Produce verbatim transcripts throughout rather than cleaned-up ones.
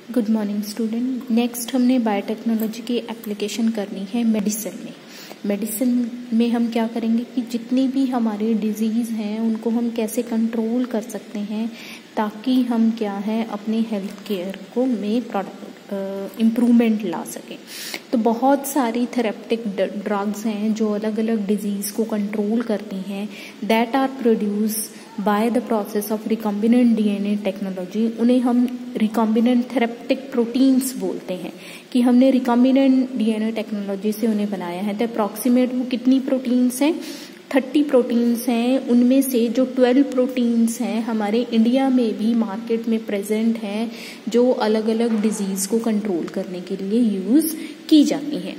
Good morning student. Next हमने biotechnology की application करनी है मेडिसिन में। मेडिसिन में हम क्या करेंगे कि जितनी भी हमारी डिजीज़ हैं उनको हम कैसे कंट्रोल कर सकते हैं ताकि हम क्या है अपने हेल्थ केयर को में इम्प्रूवमेंट ला सकें। तो बहुत सारी थेरेप्टिक ड्रग्स हैं जो अलग अलग डिजीज़ को कंट्रोल करती हैं, that are produce by the process of recombinant DNA technology. उन्हें हम रिकॉम्बिनेंट थेरेप्टिक प्रोटीन्स बोलते हैं कि हमने रिकॉम्बिनेंट डीएनए टेक्नोलॉजी से उन्हें बनाया है। तो अप्रॉक्सीमेट वो कितनी प्रोटीन्स हैं? थर्टी प्रोटीन्स हैं। उनमें से जो ट्वेल्व प्रोटीन्स हैं हमारे इंडिया में भी मार्केट में प्रेजेंट हैं जो अलग अलग डिजीज़ को कंट्रोल करने के लिए यूज़ की जाती हैं।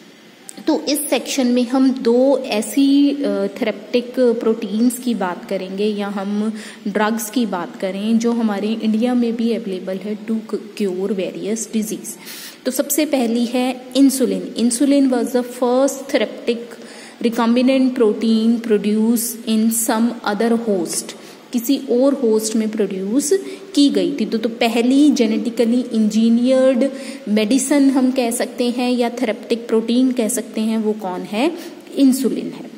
तो इस सेक्शन में हम दो ऐसी थेरेप्टिक प्रोटीन्स की बात करेंगे या हम ड्रग्स की बात करें जो हमारे इंडिया में भी अवेलेबल है टू क्योर वेरियस डिजीज। तो सबसे पहली है insulin. Insulin was the first therapeutic recombinant protein produce in some other host, किसी और होस्ट में प्रोड्यूस की गई थी। तो, तो पहली जेनेटिकली इंजीनियर्ड मेडिसिन हम कह सकते हैं या थेरेप्टिक प्रोटीन कह सकते हैं, वो कौन है? इंसुलिन है।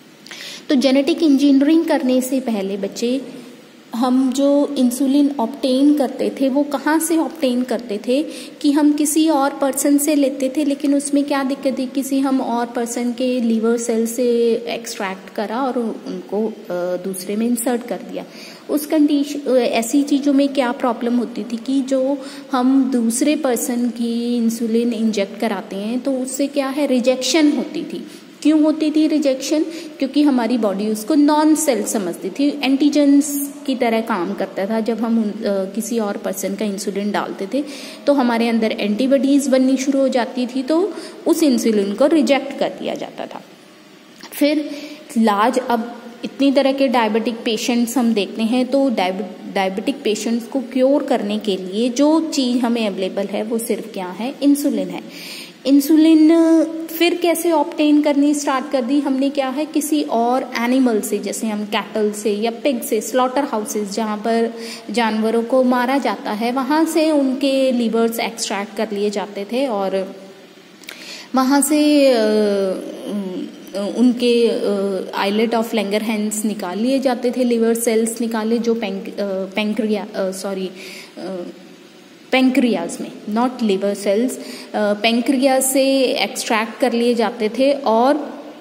तो जेनेटिक इंजीनियरिंग करने से पहले बच्चे हम जो इंसुलिन ऑब्टेन करते थे वो कहाँ से ऑब्टेन करते थे कि हम किसी और पर्सन से लेते थे, लेकिन उसमें क्या दिक्कत है, किसी हम और पर्सन के लीवर सेल से एक्सट्रैक्ट करा और उनको दूसरे में इंसर्ट कर दिया। उस कंडीशन ऐसी चीज़ों में क्या प्रॉब्लम होती थी कि जो हम दूसरे पर्सन की इंसुलिन इंजेक्ट कराते हैं तो उससे क्या है, रिजेक्शन होती थी। क्यों होती थी रिजेक्शन? क्योंकि हमारी बॉडी उसको नॉन सेल्फ समझती थी, एंटीजेंस की तरह काम करता था। जब हम आ, किसी और पर्सन का इंसुलिन डालते थे तो हमारे अंदर एंटीबॉडीज बननी शुरू हो जाती थी, तो उस इंसुलिन को रिजेक्ट कर दिया जाता था। फिर लाज अब इतनी तरह के डायबिटिक पेशेंट्स हम देखते हैं, तो डायबिटिक पेशेंट्स को क्योर करने के लिए जो चीज़ हमें अवेलेबल है वो सिर्फ क्या है? इंसुलिन है। इंसुलिन फिर कैसे ऑब्टेन करनी स्टार्ट कर दी हमने? क्या है, किसी और एनिमल से, जैसे हम कैटल से या पिग से, स्लॉटर हाउसेस जहाँ पर जानवरों को मारा जाता है वहाँ से उनके लीवर्स एक्सट्रैक्ट कर लिए जाते थे और वहाँ से उनके आइलेट ऑफ लैंगरहैंस निकाल लिए जाते थे, लिवर सेल्स निकाले जो पैंक पैंक्रिया सॉरी पैंक्रियाज में, नॉट लिवर सेल्स, पैंक्रियाज से एक्सट्रैक्ट कर लिए जाते थे और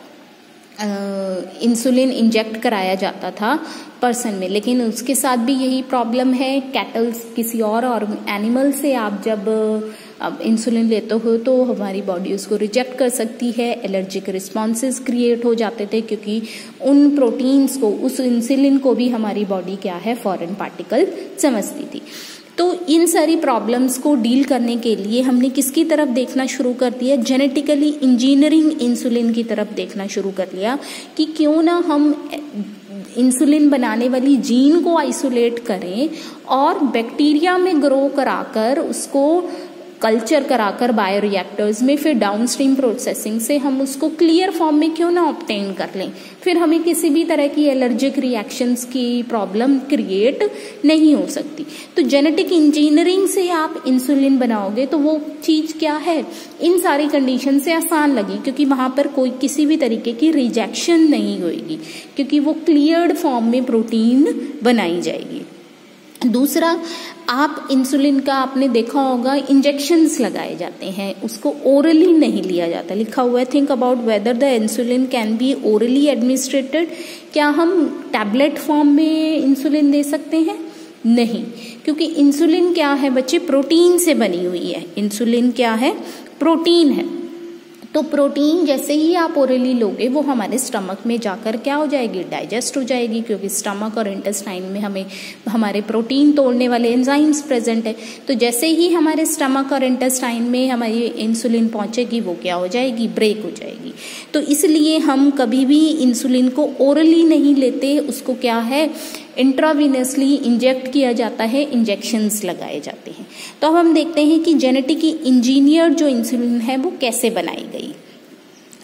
इंसुलिन इंजेक्ट कराया जाता था पर्सन में। लेकिन उसके साथ भी यही प्रॉब्लम है, कैटल्स किसी और और एनिमल से आप जब अब इंसुलिन लेते हो तो हमारी बॉडी उसको रिजेक्ट कर सकती है, एलर्जिक रिस्पॉन्सेज क्रिएट हो जाते थे क्योंकि उन प्रोटीन्स को, उस इंसुलिन को भी हमारी बॉडी क्या है, फॉरेन पार्टिकल समझती थी। तो इन सारी प्रॉब्लम्स को डील करने के लिए हमने किसकी तरफ देखना शुरू कर दिया? जेनेटिकली इंजीनियरिंग इंसुलिन की तरफ देखना शुरू कर लिया कि क्यों ना हम इंसुलिन बनाने वाली जीन को आइसोलेट करें और बैक्टीरिया में ग्रो कराकर उसको कल्चर कराकर बायोरिएक्टर्स में फिर डाउनस्ट्रीम प्रोसेसिंग से हम उसको क्लियर फॉर्म में क्यों ना ऑब्टेन कर लें, फिर हमें किसी भी तरह की एलर्जिक रिएक्शंस की प्रॉब्लम क्रिएट नहीं हो सकती। तो जेनेटिक इंजीनियरिंग से आप इंसुलिन बनाओगे तो वो चीज क्या है, इन सारी कंडीशन से आसान लगी क्योंकि वहां पर कोई किसी भी तरीके की रिजेक्शन नहीं होगी क्योंकि वो क्लियर्ड फॉर्म में प्रोटीन बनाई जाएगी। दूसरा, आप इंसुलिन का आपने देखा होगा इंजेक्शंस लगाए जाते हैं, उसको ओरली नहीं लिया जाता। लिखा हुआ है think about whether the insulin can be orally administered. क्या हम टैबलेट फॉर्म में इंसुलिन दे सकते हैं? नहीं, क्योंकि इंसुलिन क्या है बच्चे, प्रोटीन से बनी हुई है। इंसुलिन क्या है? प्रोटीन है। तो प्रोटीन जैसे ही आप ओरली लोगे वो हमारे स्टमक में जाकर क्या हो जाएगी, डाइजेस्ट हो जाएगी, क्योंकि स्टमक और इंटेस्टाइन में हमें हमारे प्रोटीन तोड़ने वाले एंजाइम्स प्रेजेंट है। तो जैसे ही हमारे स्टमक और इंटेस्टाइन में हमारी इंसुलिन पहुंचेगी वो क्या हो जाएगी, ब्रेक हो जाएगी। तो इसलिए हम कभी भी इंसुलिन को ओरली नहीं लेते, उसको क्या है, इंट्रावीनसली इंजेक्ट किया जाता है, इंजेक्शंस लगाए जाते हैं। तो अब हम देखते हैं कि जेनेटिकली इंजीनियर जो इंसुलिन है वो कैसे बनाई गई।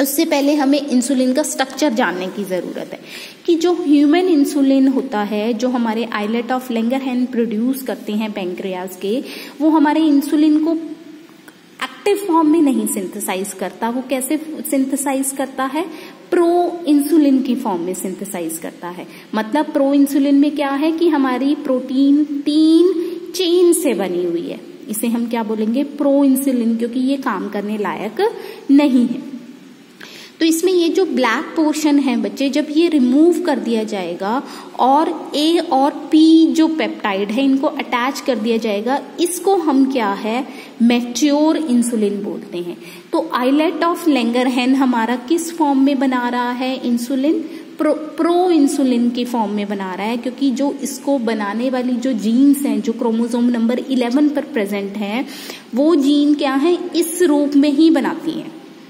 उससे पहले हमें इंसुलिन का स्ट्रक्चर जानने की ज़रूरत है कि जो ह्यूमन इंसुलिन होता है, जो हमारे आइलेट ऑफ लैंगरहैंस प्रोड्यूस करते हैं पैंक्रियाज के, वो हमारे इंसुलिन को एक्टिव फॉर्म में नहीं सिंथेसाइज करता। वो कैसे सिंथेसाइज करता है? प्रो इंसुलिन की फॉर्म में सिंथेसाइज करता है। मतलब प्रो इंसुलिन में क्या है कि हमारी प्रोटीन तीन चेन से बनी हुई है, इसे हम क्या बोलेंगे? प्रो इंसुलिन, क्योंकि ये काम करने लायक नहीं है। तो इसमें ये जो ब्लैक पोर्शन है बच्चे, जब ये रिमूव कर दिया जाएगा और ए और पी जो पेप्टाइड है इनको अटैच कर दिया जाएगा, इसको हम क्या है? मैच्योर इंसुलिन बोलते हैं। तो आइलेट ऑफ लैंगरहैंस हमारा किस फॉर्म में बना रहा है इंसुलिन? प्रो प्रो इंसुलिन की फॉर्म में बना रहा है, क्योंकि जो इसको बनाने वाली जो जीन्स हैं, जो क्रोमोसोम नंबर इलेवन पर प्रेजेंट हैं, वो जीन क्या है? इस रूप में ही बनाती हैं।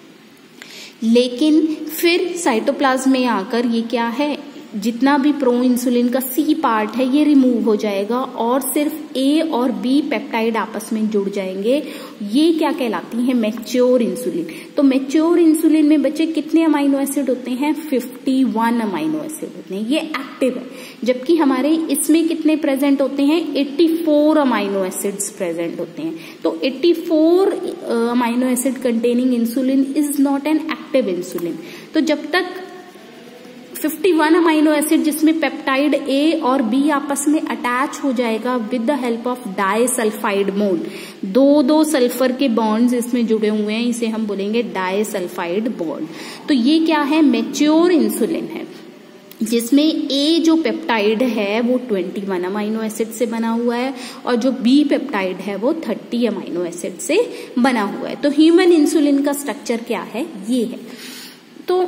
लेकिन फिर साइटोप्लाज्म में आकर ये क्या है? जितना भी प्रो इंसुलिन का सी पार्ट है ये रिमूव हो जाएगा और सिर्फ ए और बी पेप्टाइड आपस में जुड़ जाएंगे। ये क्या कहलाती है? Mature insulin. तो मैच्योर इंसुलिन में बच्चे कितने अमाइनो एसिड होते हैं? इक्यावन अमाइनो एसिड होते हैं। ये एक्टिव है। जबकि हमारे इसमें कितने प्रेजेंट होते हैं? चौरासी अमाइनो एसिड्स प्रेजेंट होते हैं। तो चौरासी amino acid containing insulin is not an active insulin. तो जब तक इक्यावन अमाइनो एसिड जिसमें पेप्टाइड ए और बी आपस में अटैच हो जाएगा with the help of disulfide bond, दो दो सल्फर के बॉन्ड्स इसमें जुड़े हुए हैं, इसे हम बोलेंगे डाइसल्फाइड बॉन्ड। तो ये क्या है? मैच्योर इंसुलिन है, जिसमें ए जो पेप्टाइड है वो इक्कीस अमाइनो एसिड से बना हुआ है और जो बी पेप्टाइड है वो तीस अमाइनो एसिड से बना हुआ है। तो ह्यूमन इंसुलिन का स्ट्रक्चर क्या है? ये है। तो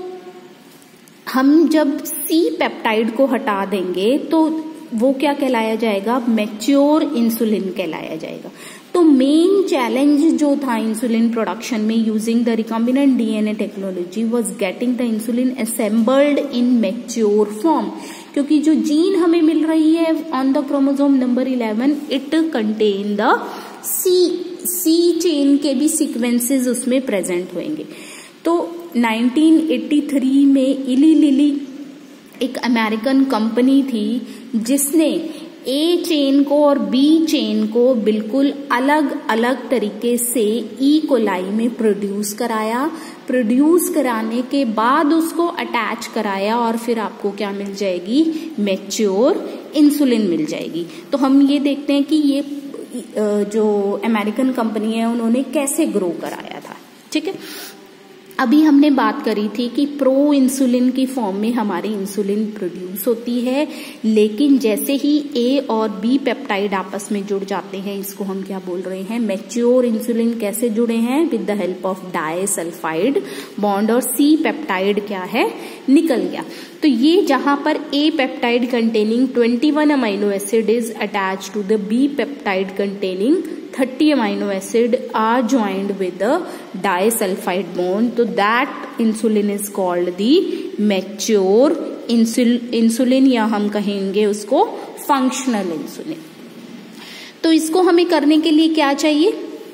हम जब सी पेप्टाइड को हटा देंगे तो वो क्या कहलाया जाएगा? मैच्योर इंसुलिन कहलाया जाएगा। तो मेन चैलेंज जो था इंसुलिन प्रोडक्शन में using the recombinant DNA technology was getting the insulin assembled in mature form, क्योंकि जो जीन हमें मिल रही है on the chromosome number eleven, it contain the C C chain के भी सीक्वेंसेस उसमें प्रेजेंट होंगे। तो नाइनटीन एटी थ्री में इली लिली एक अमेरिकन कंपनी थी जिसने ए चेन को और बी चेन को बिल्कुल अलग अलग तरीके से ई कोलाई में प्रोड्यूस कराया। प्रोड्यूस कराने के बाद उसको अटैच कराया और फिर आपको क्या मिल जाएगी? मैच्योर इंसुलिन मिल जाएगी। तो हम ये देखते हैं कि ये जो अमेरिकन कंपनी है उन्होंने कैसे ग्रो कराया था। ठीक है, अभी हमने बात करी थी कि प्रो इंसुलिन की फॉर्म में हमारी इंसुलिन प्रोड्यूस होती है, लेकिन जैसे ही ए और बी पेप्टाइड आपस में जुड़ जाते हैं, इसको हम क्या बोल रहे हैं? Mature insulin. कैसे जुड़े हैं? With the help of disulfide bond, और सी पेप्टाइड क्या है? निकल गया। तो ये जहां पर ए पेप्टाइड कंटेनिंग इक्कीस amino acid is attach to the B peptide containing thirty amino acid are joined with the disulfide bond, so that insulin is called the mature insulin, या हम कहेंगे उसको functional insulin। तो इसको हमें करने के लिए क्या चाहिए?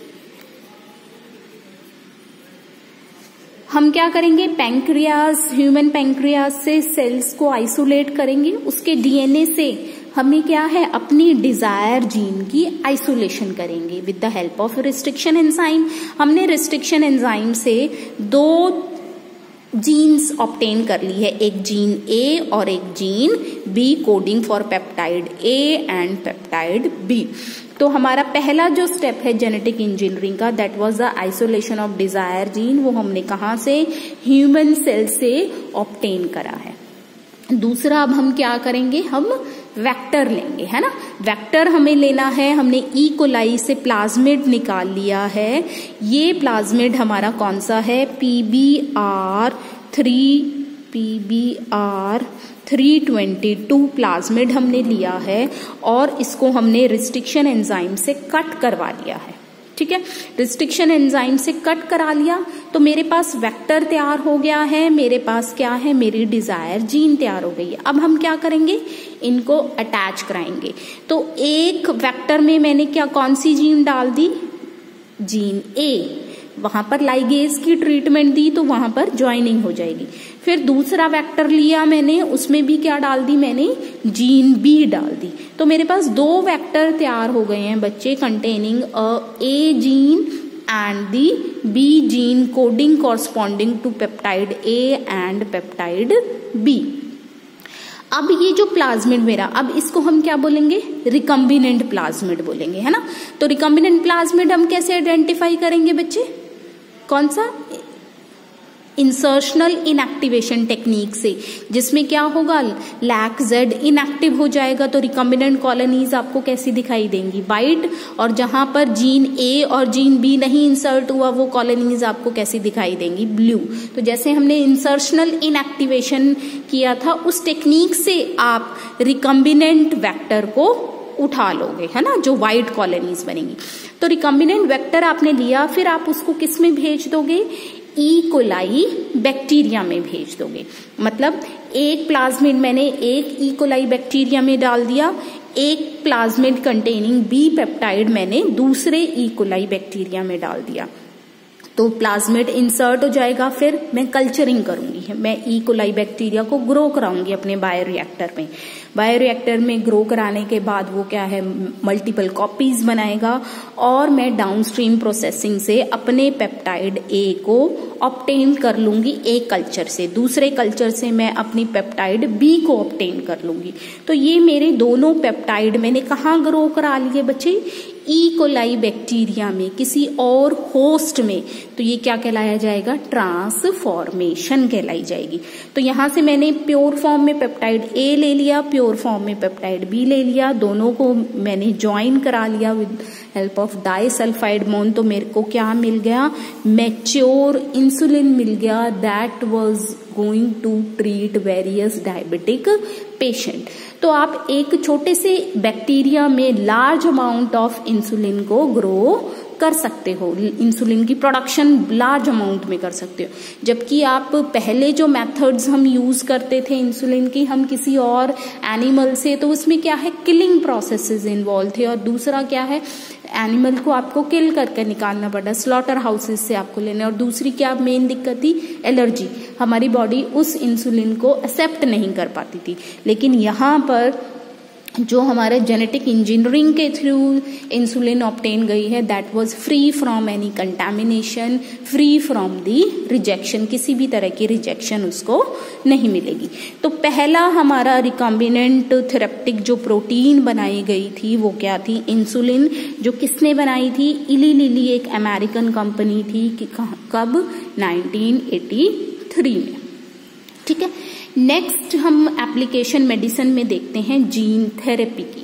हम क्या करेंगे? पैंक्रियाज, ह्यूमन पैंक्रियाज से सेल्स को आइसोलेट करेंगे। उसके डीएनए से हमें क्या है? अपनी डिजायर जीन की आइसोलेशन करेंगे with the help of restriction enzyme. हमने रिस्ट्रिक्शन एंजाइम से दो जीन्स ऑब्टेन कर ली है, एक जीन ए और एक gene B, coding for peptide A and peptide B. तो हमारा पहला जो स्टेप है जेनेटिक इंजीनियरिंग का, that was the isolation of desire gene. वो हमने कहाँ से? ह्यूमन सेल से ऑब्टेन करा है। दूसरा, अब हम क्या करेंगे? हम वेक्टर लेंगे, है ना। वेक्टर हमें लेना है। हमने ई कोलाई से प्लाज्मिड निकाल लिया है। ये प्लाज्मिड हमारा कौन सा है? P B R three P B R three twenty two plasmid हमने लिया है और इसको हमने रिस्ट्रिक्शन एंजाइम से कट करवा लिया है। ठीक है, रिस्ट्रिक्शन एंजाइम से कट करा लिया तो मेरे पास वेक्टर तैयार हो गया है। मेरे पास क्या है? मेरी डिजायर जीन तैयार हो गई है। अब हम क्या करेंगे? इनको अटैच कराएंगे। तो एक वेक्टर में मैंने क्या, कौन सी जीन डाल दी? Gene A. वहां पर लाइगेज की ट्रीटमेंट दी तो वहां पर ज्वाइनिंग हो जाएगी। फिर दूसरा वेक्टर लिया मैंने, उसमें भी क्या डाल दी मैंने, जीन बी डाल दी। तो मेरे पास दो वेक्टर तैयार हो गए हैं बच्चे, containing a A gene and the B gene coding corresponding to peptide A and peptide B. अब ये जो प्लाज्मिड मेरा, अब इसको हम क्या बोलेंगे, रिकम्बिनेंट प्लाज्मिड बोलेंगे, है ना। तो रिकम्बिनेंट प्लाज्मिड हम कैसे आइडेंटिफाई करेंगे बच्चे, कौन सा, इंसर्शनल इनएक्टिवेशन टेक्निक से, जिसमें क्या होगा, लैक जेड इनएक्टिव हो जाएगा। तो रिकम्बिनेंट कॉलोनीज आपको कैसी दिखाई देंगी, वाइट, और जहां पर जीन ए और जीन बी नहीं इंसर्ट हुआ वो कॉलोनीज आपको कैसी दिखाई देंगी, ब्लू। तो जैसे हमने इंसर्शनल इनएक्टिवेशन किया था उस टेक्निक से आप रिकम्बिनेंट वेक्टर को उठा लोगे, है ना, जो व्हाइट कॉलोनीज बनेंगी। तो रिकम्बिनेंट वेक्टर आपने लिया, फिर आप उसको किस में भेज दोगे, ई कोलाई बैक्टीरिया में भेज दोगे। मतलब एक प्लाज्मिड मैंने एक ई कोलाई बैक्टीरिया में डाल दिया, एक प्लाज्मिड कंटेनिंग बी पेप्टाइड मैंने दूसरे ई कोलाई बैक्टीरिया में डाल दिया। तो प्लाज्मिड इंसर्ट हो जाएगा, फिर मैं कल्चरिंग करूंगी, मैं ई कोलाई बैक्टीरिया को ग्रो कराऊंगी अपने बायोरिएक्टर में। बायोरिएक्टर में ग्रो कराने के बाद वो क्या है, मल्टीपल कॉपीज बनाएगा, और मैं डाउनस्ट्रीम प्रोसेसिंग से अपने पेप्टाइड ए को ऑब्टेन कर लूंगी एक कल्चर से, दूसरे कल्चर से मैं अपनी पेप्टाइड बी को ऑब्टेन कर लूंगी। तो ये मेरे दोनों पेप्टाइड मैंने कहाँ ग्रो करा लिए बच्चे, ई कोलाई बैक्टीरिया में, किसी और होस्ट में। तो ये क्या कहलाया जाएगा, ट्रांसफॉर्मेशन कहलाई जाएगी। तो यहां से मैंने प्योर फॉर्म में पेप्टाइड ए ले लिया, प्योर फॉर्म में पेप्टाइड बी ले लिया, दोनों को मैंने ज्वाइन करा लिया with help of disulfide bond. तो मेरे को क्या मिल गया, मैच्योर इंसुलिन मिल गया, that was going to treat various diabetic patient. तो आप एक छोटे से बैक्टीरिया में लार्ज अमाउंट ऑफ इंसुलिन को ग्रो कर सकते हो, इंसुलिन की प्रोडक्शन लार्ज अमाउंट में कर सकते हो। जबकि आप पहले जो मेथड्स हम यूज करते थे इंसुलिन की, हम किसी और एनिमल से, तो उसमें क्या है, किलिंग प्रोसेसेस इन्वॉल्व थे, और दूसरा क्या है, एनिमल को आपको किल करके निकालना पड़ा, स्लॉटर हाउसेस से आपको लेने, और दूसरी क्या मेन दिक्कत थी, एलर्जी, हमारी बॉडी उस इंसुलिन को एक्सेप्ट नहीं कर पाती थी। लेकिन यहाँ पर जो हमारे जेनेटिक इंजीनियरिंग के थ्रू इंसुलिन ऑब्टेन गई है, that was free from any contamination, free from the rejection, किसी भी तरह की रिजेक्शन उसको नहीं मिलेगी। तो पहला हमारा रिकॉम्बिनेंट थेरेप्टिक जो प्रोटीन बनाई गई थी वो क्या थी, इंसुलिन, जो किसने बनाई थी, इली लिली एक अमेरिकन कंपनी थी, कि कब, नाइनटीन एटी थ्री में। ठीक है, नेक्स्ट हम एप्लीकेशन मेडिसिन में देखते हैं जीन थेरेपी की।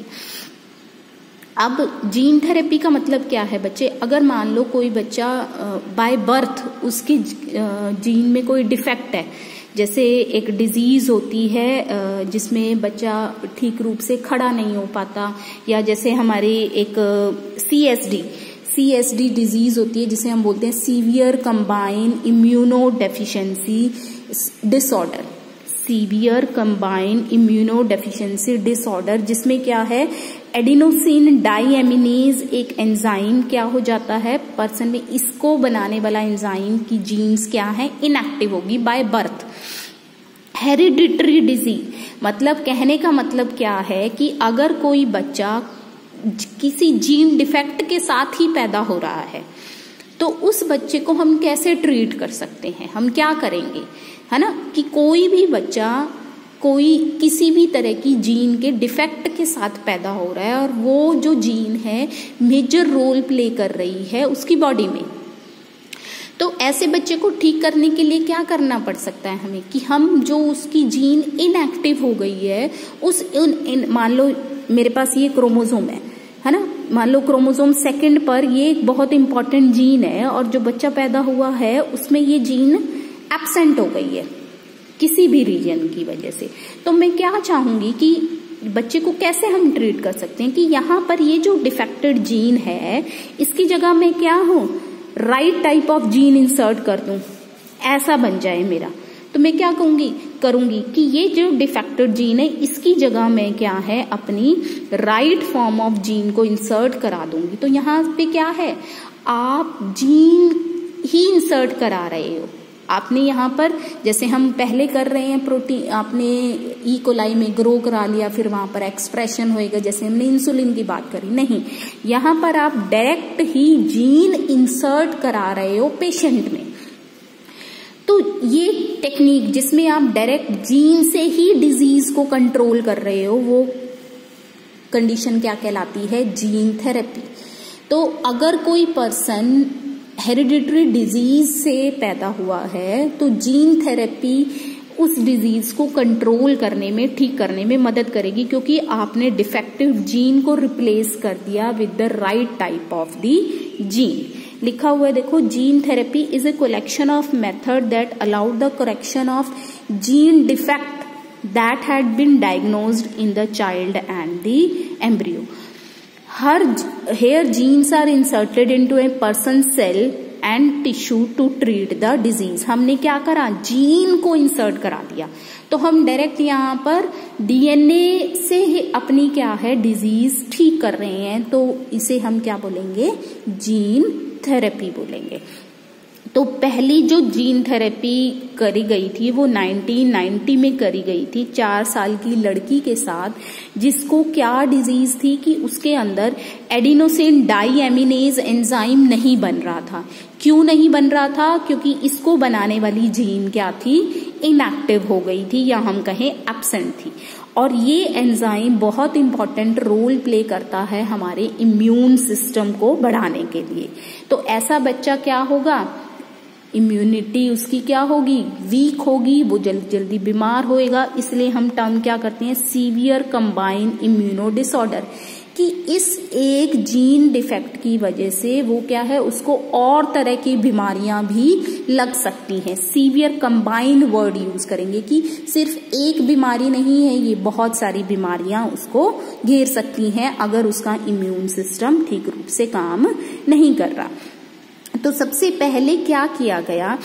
अब जीन थेरेपी का मतलब क्या है बच्चे, अगर मान लो कोई बच्चा बाय बर्थ उसकी जीन में कोई डिफेक्ट है, जैसे एक डिजीज होती है जिसमें बच्चा ठीक रूप से खड़ा नहीं हो पाता, या जैसे हमारे एक C S D C S D disease होती है जिसे हम बोलते हैं severe combine immunodeficiency disorder, severe combine immunodeficiency disorder, जिसमें क्या है, एडिनोसिन डाईएमिनेज एक एंजाइम क्या हो जाता है पर्सन में, इसको बनाने वाला एंजाइम की जीन्स क्या है, इनएक्टिव होगी बाय बर्थ। हेरिडिटरी डिजीज, मतलब कहने का मतलब क्या है कि अगर कोई बच्चा किसी जीन डिफेक्ट के साथ ही पैदा हो रहा है तो उस बच्चे को हम कैसे ट्रीट कर सकते हैं, हम क्या करेंगे, है ना, कि कोई भी बच्चा कोई किसी भी तरह की जीन के डिफेक्ट के साथ पैदा हो रहा है और वो जो जीन है मेजर रोल प्ले कर रही है उसकी बॉडी में, तो ऐसे बच्चे को ठीक करने के लिए क्या करना पड़ सकता है हमें, कि हम जो उसकी जीन इनएक्टिव हो गई है उस इन, इन, मान लो मेरे पास ये क्रोमोसोम है है ना, मान लो क्रोमोसोम सेकंड पर ये एक बहुत इंपॉर्टेंट जीन है और जो बच्चा पैदा हुआ है उसमें ये जीन एब्सेंट हो गई है किसी भी रीजन की वजह से, तो मैं क्या चाहूंगी कि बच्चे को कैसे हम ट्रीट कर सकते हैं कि यहाँ पर ये जो डिफेक्टेड जीन है इसकी जगह मैं क्या हूँ, right type of gene insert कर दूं, ऐसा बन जाए मेरा, तो मैं क्या कहूंगी करूंगी कि ये जो डिफेक्टेड जीन है इसकी जगह मैं क्या है अपनी राइट फॉर्म ऑफ जीन को इंसर्ट करा दूंगी। तो यहाँ पे क्या है, आप जीन ही इंसर्ट करा रहे हो। आपने यहाँ पर जैसे हम पहले कर रहे हैं प्रोटीन, आपने ई कोलाई में ग्रो करा लिया, फिर वहां पर एक्सप्रेशन होएगा, जैसे हमने इंसुलिन की बात करी, नहीं, यहाँ पर आप डायरेक्ट ही जीन इंसर्ट करा रहे हो पेशेंट में। तो ये टेक्निक जिसमें आप डायरेक्ट जीन से ही डिजीज को कंट्रोल कर रहे हो, वो कंडीशन क्या कहलाती है? Gene therapy. तो अगर कोई पर्सन हेरिडिटरी डिजीज से पैदा हुआ है तो जीन थेरेपी उस डिजीज को कंट्रोल करने में, ठीक करने में मदद करेगी, क्योंकि आपने डिफेक्टिव जीन को रिप्लेस कर दिया with the right type of the gene. लिखा हुआ है देखो, gene therapy is a collection of method that allowed the correction of gene defect that had been diagnosed in the child and the embryo. Her here genes are inserted into a person's cell and tissue to treat the disease। हमने क्या करा? Gene को insert करा दिया। तो हम direct यहाँ पर डीएनए से ही अपनी क्या है डिजीज ठीक कर रहे हैं, तो इसे हम क्या बोलेंगे? जीन थेरेपी बोलेंगे। तो पहली जो जीन थेरेपी करी गई थी वो नाइनटीन नाइंटी में करी गई थी, चार साल की लड़की के साथ, जिसको क्या डिजीज थी कि उसके अंदर एडिनोसिन डाईएमिनेज एंजाइम नहीं बन रहा था। क्यों नहीं बन रहा था? क्योंकि इसको बनाने वाली जीन क्या थी? इनएक्टिव हो गई थी, या हम कहें एब्सेंट थी। और ये एंजाइम बहुत इंपॉर्टेंट रोल प्ले करता है हमारे इम्यून सिस्टम को बढ़ाने के लिए। तो ऐसा बच्चा क्या होगा? इम्यूनिटी उसकी क्या होगी? वीक होगी, वो जल्दी जल्दी बीमार होएगा। इसलिए हम टर्म क्या करते हैं? सीवियर कंबाइंड इम्यूनो डिसऑर्डर, कि इस एक जीन डिफेक्ट की वजह से वो क्या है, उसको और तरह की बीमारियां भी लग सकती हैं। सीवियर कंबाइंड वर्ड यूज करेंगे कि सिर्फ एक बीमारी नहीं है, ये बहुत सारी बीमारियां उसको घेर सकती हैं अगर उसका इम्यून सिस्टम ठीक रूप से काम नहीं कर रहा। तो सबसे पहले क्या किया गया?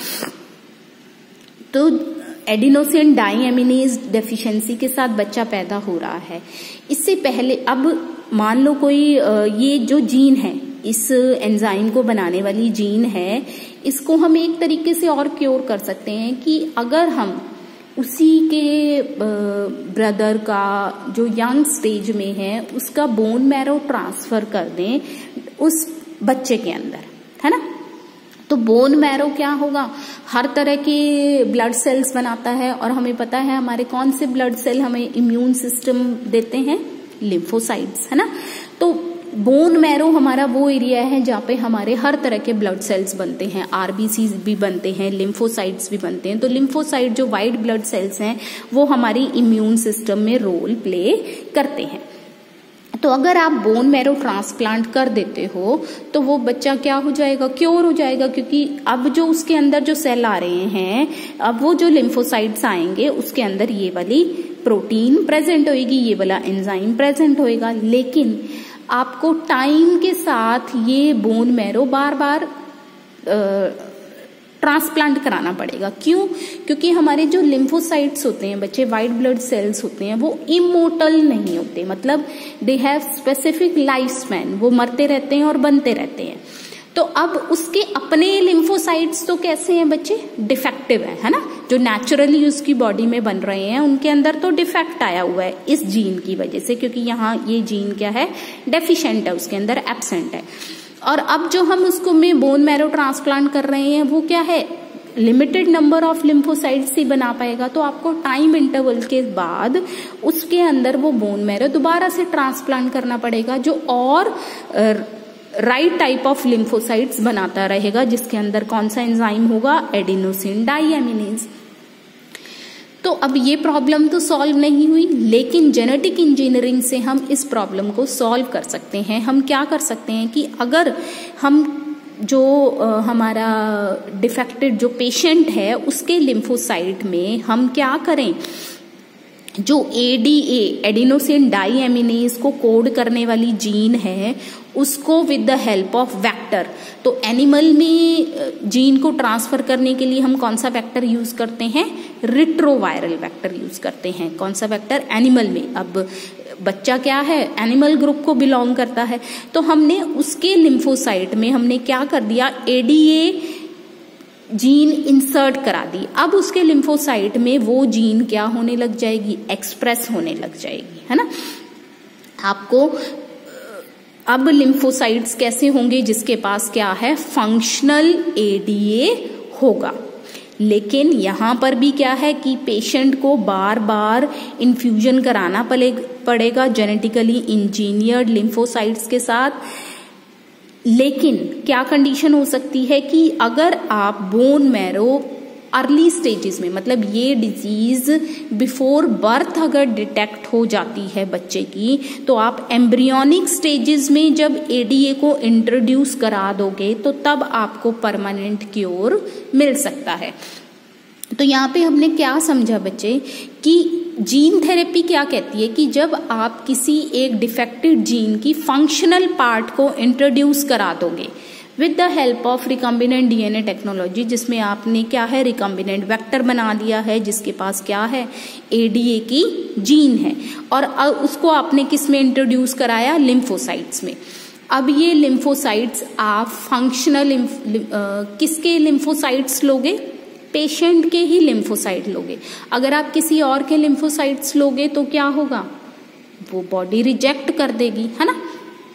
तो एडिनोसिन डाईएमिनेज डेफिशिएंसी के साथ बच्चा पैदा हो रहा है। इससे पहले अब मान लो कोई ये जो जीन है, इस एंजाइम को बनाने वाली जीन है, इसको हम एक तरीके से और क्योर कर सकते हैं कि अगर हम उसी के ब्रदर का जो यंग स्टेज में है उसका बोन मैरो ट्रांसफर कर दें उस बच्चे के अंदर, है ना। तो बोन मैरो क्या होगा? हर तरह के ब्लड सेल्स बनाता है, और हमें पता है हमारे कौन से ब्लड सेल हमें इम्यून सिस्टम देते हैं? लिम्फोसाइट्स, है ना। तो बोन मैरो हमारा वो एरिया है जहाँ पे हमारे हर तरह के ब्लड सेल्स बनते हैं, आरबीसी भी बनते हैं, लिम्फोसाइट्स भी बनते हैं। तो लिम्फोसाइट जो व्हाइट ब्लड सेल्स हैं वो हमारी इम्यून सिस्टम में रोल प्ले करते हैं। तो अगर आप बोन मैरो ट्रांसप्लांट कर देते हो तो वो बच्चा क्या हो जाएगा? क्योर हो जाएगा, क्योंकि अब जो उसके अंदर जो सेल आ रहे हैं, अब वो जो लिम्फोसाइट्स आएंगे उसके अंदर ये वाली प्रोटीन प्रेजेंट होएगी, ये वाला एंजाइम प्रेजेंट होएगा। लेकिन आपको टाइम के साथ ये बोन मैरो बार बार ट्रांसप्लांट कराना पड़ेगा। क्यों? क्योंकि हमारे जो लिम्फोसाइट्स होते हैं बच्चे, व्हाइट ब्लड सेल्स होते हैं, वो इमोर्टल नहीं होते, मतलब they have specific life span, वो मरते रहते हैं और बनते रहते हैं। तो अब उसके अपने लिम्फोसाइट्स तो कैसे हैं बच्चे? डिफेक्टिव है, है ना। जो नेचुरली उसकी बॉडी में बन रहे हैं उनके अंदर तो डिफेक्ट आया हुआ है इस जीन की वजह से, क्योंकि यहाँ ये जीन क्या है? डेफिशिएंट है, उसके अंदर एब्सेंट है। और अब जो हम उसको में बोन मैरो ट्रांसप्लांट कर रहे हैं वो क्या है? लिमिटेड नंबर ऑफ लिम्फोसाइट्स ही बना पाएगा। तो आपको टाइम इंटरवल के बाद उसके अंदर वो बोन मैरो दोबारा से ट्रांसप्लांट करना पड़ेगा, जो और राइट टाइप ऑफ लिम्फोसाइट्स बनाता रहेगा, जिसके अंदर कौन सा एंजाइम होगा? Adenosine deaminase. तो अब ये प्रॉब्लम तो सॉल्व नहीं हुई, लेकिन जेनेटिक इंजीनियरिंग से हम इस प्रॉब्लम को सॉल्व कर सकते हैं। हम क्या कर सकते हैं कि अगर हम जो आ, हमारा डिफेक्टेड जो पेशेंट है उसके लिम्फोसाइट में हम क्या करें, जो एडीए एडिनोसिन डाईएमिनेज को कोड करने वाली जीन है उसको with the help of vector, तो एनिमल में जीन को ट्रांसफर करने के लिए हम कौन सा वेक्टर यूज करते हैं? रिट्रोवायरल वेक्टर यूज करते हैं। कौन सा वेक्टर? एनिमल में। अब बच्चा क्या है? एनिमल ग्रुप को बिलोंग करता है, तो हमने उसके लिम्फोसाइट में हमने क्या कर दिया? एडीए जीन इंसर्ट करा दी, अब उसके लिम्फोसाइट में वो जीन क्या होने लग जाएगी, एक्सप्रेस होने लग जाएगी, है ना। आपको अब लिम्फोसाइट्स कैसे होंगे, जिसके पास क्या है, फंक्शनल एडीए होगा। लेकिन यहाँ पर भी क्या है कि पेशेंट को बार बार इन्फ्यूजन कराना पड़ेगा जेनेटिकली इंजीनियर्ड लिम्फोसाइट्स के साथ। लेकिन क्या कंडीशन हो सकती है कि अगर आप बोन मैरो अर्ली स्टेजेस में, मतलब ये डिजीज बिफोर बर्थ अगर डिटेक्ट हो जाती है बच्चे की, तो आप एम्ब्रियोनिक स्टेजेस में जब एडीए को इंट्रोड्यूस करा दोगे तो तब आपको परमानेंट क्योर मिल सकता है। तो यहाँ पे हमने क्या समझा बच्चे कि जीन थेरेपी क्या कहती है कि जब आप किसी एक डिफेक्टेड जीन की फंक्शनल पार्ट को इंट्रोड्यूस करा दोगे with the help of recombinant DNA technology, जिसमें आपने क्या है, रिकम्बिनेंट वेक्टर बना दिया है जिसके पास क्या है, एडीए की जीन है, और उसको आपने किस में इंट्रोड्यूस कराया, लिम्फोसाइट्स में। अब ये लिम्फोसाइट्स आप फंक्शनल किसके लिम्फोसाइट्स लोगे, पेशेंट के ही लिम्फोसाइट लोगे। अगर आप किसी और के लिम्फोसाइट्स लोगे तो क्या होगा, वो बॉडी रिजेक्ट कर देगी, है ना।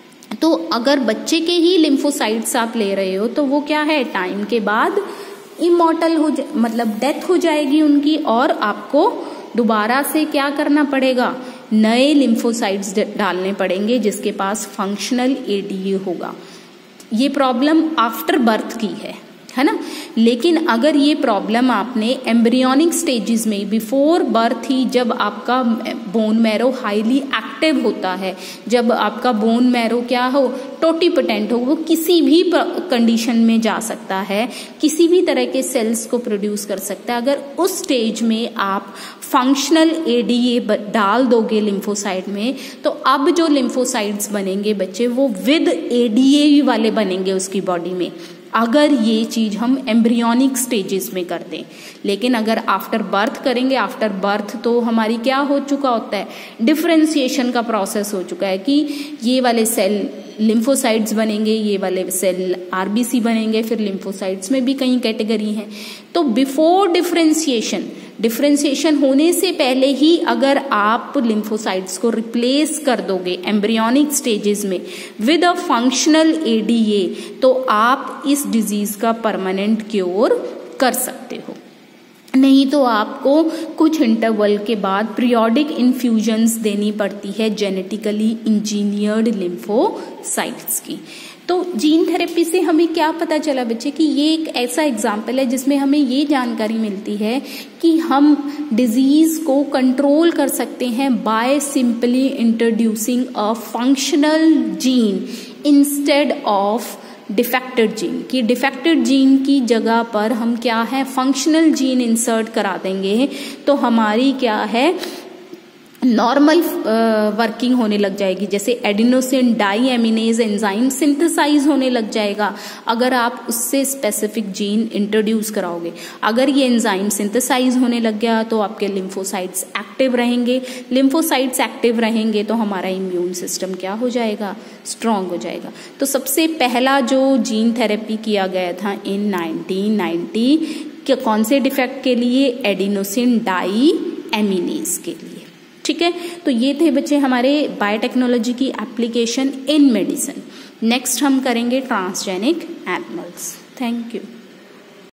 तो अगर बच्चे के ही लिम्फोसाइट्स आप ले रहे हो तो वो क्या है, टाइम के बाद इमॉर्टल हो, मतलब डेथ हो जाएगी उनकी, और आपको दोबारा से क्या करना पड़ेगा, नए लिम्फोसाइट्स डालने पड़ेंगे जिसके पास फंक्शनल एडीए होगा। ये प्रॉब्लम आफ्टर बर्थ की है है ना। लेकिन अगर ये प्रॉब्लम आपने एम्ब्रियोनिक स्टेजेस में बिफोर बर्थ ही, जब आपका बोन मैरो हाईली एक्टिव होता है, जब आपका बोन मैरो क्या हो, टोटीपोटेंट हो, वो किसी भी कंडीशन में जा सकता है, किसी भी तरह के सेल्स को प्रोड्यूस कर सकता है। अगर उस स्टेज में आप फंक्शनल एडीए डाल दोगे लिम्फोसाइट में, तो अब जो लिम्फोसाइट्स बनेंगे बच्चे वो विद एडीए वाले बनेंगे उसकी बॉडी में, अगर ये चीज हम एम्ब्रियोनिक स्टेजेस में कर दें। लेकिन अगर आफ्टर बर्थ करेंगे, आफ्टर बर्थ तो हमारी क्या हो चुका होता है, डिफरेंशिएशन का प्रोसेस हो चुका है कि ये वाले सेल लिम्फोसाइट्स बनेंगे, ये वाले सेल आरबीसी बनेंगे, फिर लिम्फोसाइट्स में भी कई कैटेगरी हैं। तो बिफोर डिफरेंशिएशन डिफरेंशिएशन होने से पहले ही अगर आप लिम्फोसाइट्स को रिप्लेस कर दोगे एम्ब्रियोनिक स्टेजेस में विद अ फंक्शनल एडीए, तो आप इस डिजीज का परमानेंट क्योर कर सकते हो। नहीं तो आपको कुछ इंटरवल के बाद पीरियोडिक इन्फ्यूजन्स देनी पड़ती है जेनेटिकली इंजीनियर्ड लिम्फोसाइट्स की। तो जीन थेरेपी से हमें क्या पता चला बच्चे कि ये एक ऐसा एग्जाम्पल है जिसमें हमें ये जानकारी मिलती है कि हम डिजीज को कंट्रोल कर सकते हैं by simply introducing a functional gene instead of defected gene. कि डिफेक्टेड जीन की जगह पर हम क्या है, फंक्शनल जीन इंसर्ट करा देंगे तो हमारी क्या है, नॉर्मल वर्किंग uh, होने लग जाएगी। जैसे adenosine deaminase enzyme synthesize होने लग जाएगा अगर आप उससे स्पेसिफिक जीन इंट्रोड्यूस कराओगे। अगर ये एंजाइम सिंथेसाइज होने लग गया तो आपके लिम्फोसाइट्स एक्टिव रहेंगे, लिम्फोसाइट्स एक्टिव रहेंगे तो हमारा इम्यून सिस्टम क्या हो जाएगा, स्ट्रांग हो जाएगा। तो सबसे पहला जो जीन थेरेपी किया गया था इन नाइनटीन नाइंटी के कौन से डिफेक्ट के लिए, एडिनोसिन डाई एमिनेज के लिए। ठीक है, तो ये थे बच्चे हमारे बायोटेक्नोलॉजी की एप्लीकेशन इन मेडिसिन। नेक्स्ट हम करेंगे ट्रांसजेनिक एनिमल्स। Thank you.